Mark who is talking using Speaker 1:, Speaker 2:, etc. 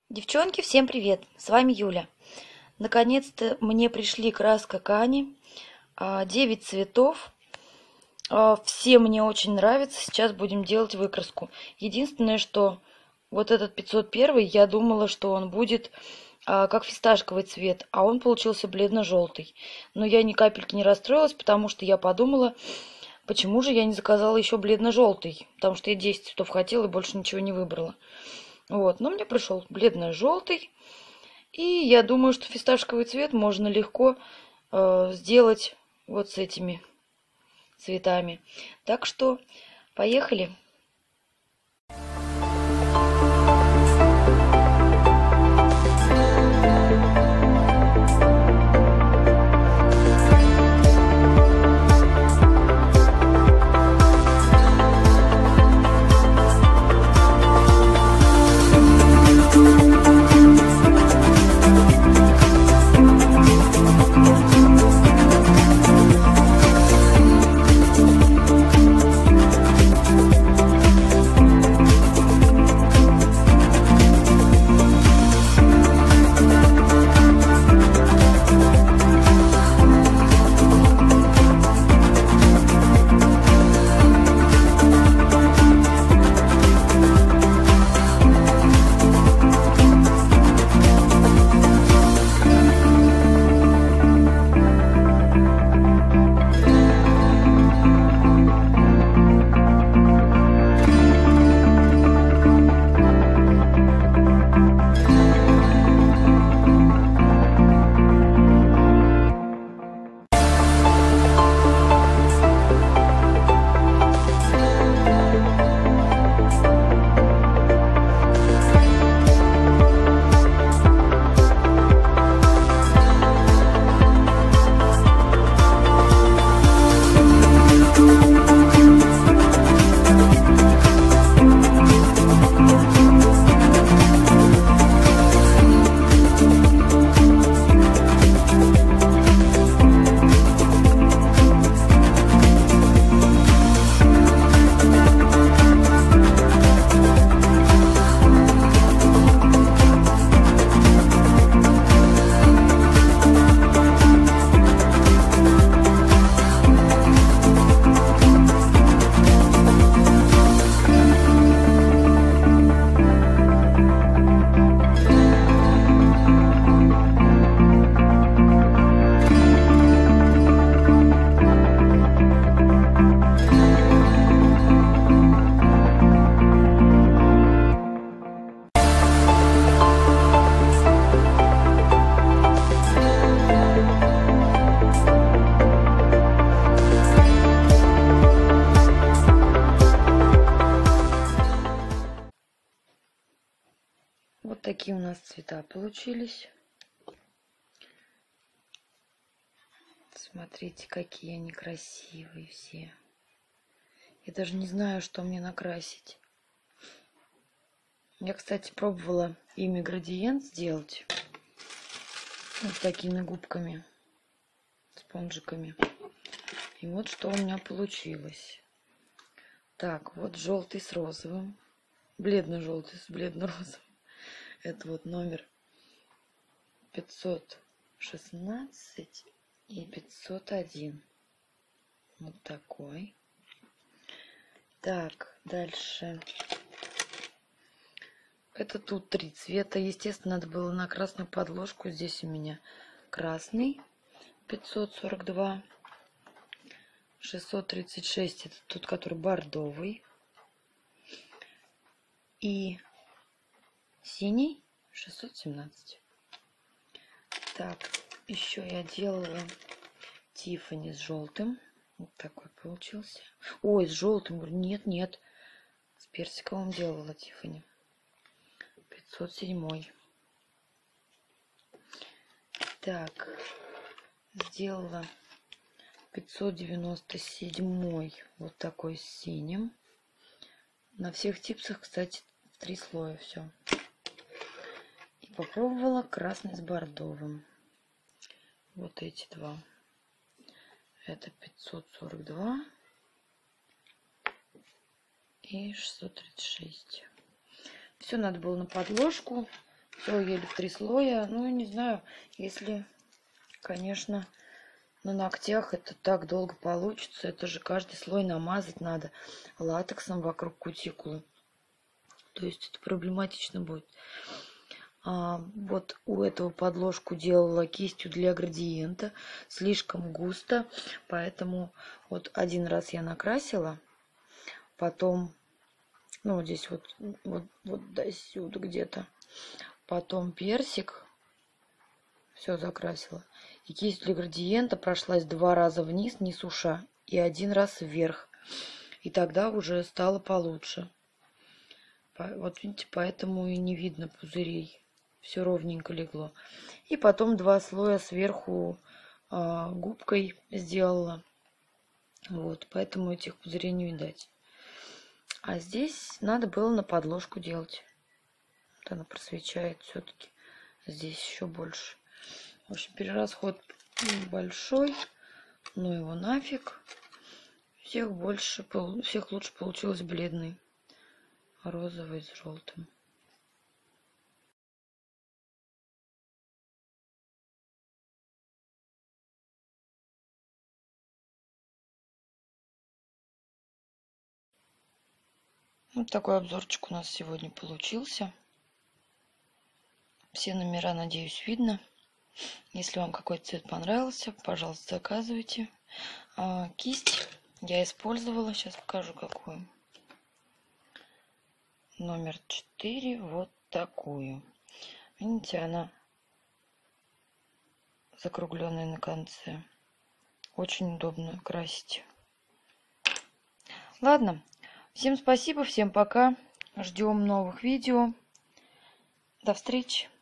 Speaker 1: Девчонки, всем привет! С вами Юля. Наконец-то мне пришли краска Кани. 9 цветов. Все мне очень нравятся. Сейчас будем делать выкраску. Единственное, что вот этот 501, я думала, что он будет как фисташковый цвет, а он получился бледно-желтый. Но я ни капельки не расстроилась, потому что я подумала, почему же я не заказала еще бледно-желтый. Потому что я 10 цветов хотела и больше ничего не выбрала. Вот, но мне пришел бледно-желтый. И я думаю, что фисташковый цвет можно легко сделать вот с этими цветами. Так что поехали. Вот такие у нас цвета получились. Смотрите, какие они красивые все. Я даже не знаю, что мне накрасить. Я, кстати, пробовала ими градиент сделать. Вот такими губками, спонжиками. И вот что у меня получилось. Так, вот желтый с розовым. Бледно-желтый с бледно-розовым. Это вот номер 516 и 501. Вот такой. Так, дальше. Это тут 3 цвета. Естественно, надо было на красную подложку. Здесь у меня красный 542. 636 это тот, который бордовый. И синий 617. Так, еще я делала Тиффани с желтым. Вот такой получился. Ой, с желтым. Нет. С персиковым делала Тиффани. 507. Так, сделала 597 вот такой с синим. На всех типсах, кстати, 3 слоя все. И попробовала красный с бордовым. Вот эти два. Это 542 и 636. Все надо было на подложку. Все ели в 3 слоя. Ну, не знаю, если, конечно, на ногтях это так долго получится. Это же каждый слой намазать надо латексом вокруг кутикулы. То есть это проблематично будет. Вот у этого подложку делала кистью для градиента. Слишком густо. Поэтому вот один раз я накрасила. Потом, ну, вот здесь вот до сюда где-то. Потом персик. Все закрасила. И кисть для градиента прошлась 2 раза вниз, не суша. И 1 раз вверх. И тогда уже стало получше. Вот видите, поэтому и не видно пузырей. Все ровненько легло. И потом 2 слоя сверху губкой сделала. Вот, поэтому этих пузырей не видать. А здесь надо было на подложку делать. Вот она просвечает все-таки. Здесь еще больше. В общем, перерасход большой. Но его нафиг. Всех лучше получилось бледный. Розовый с желтым. Вот такой обзорчик у нас сегодня получился. Все номера, надеюсь, видно. Если вам какой-то цвет понравился, пожалуйста, заказывайте. Кисть я использовала. Сейчас покажу, какую. Номер 4. Вот такую. Видите, она закругленная на конце. Очень удобно красить. Ладно. Всем спасибо, всем пока. Ждем новых видео. До встречи.